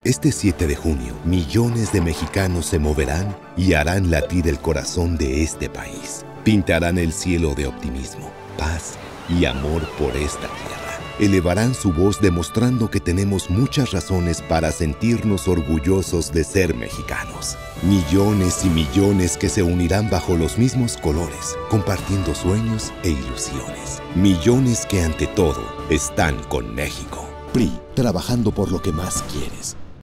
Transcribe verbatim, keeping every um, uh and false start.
Este siete de junio, millones de mexicanos se moverán y harán latir el corazón de este país. Pintarán el cielo de optimismo, paz y amor por esta tierra. Elevarán su voz demostrando que tenemos muchas razones para sentirnos orgullosos de ser mexicanos. Millones y millones que se unirán bajo los mismos colores, compartiendo sueños e ilusiones. Millones que ante todo están con México. P R I, trabajando por lo que más quieres.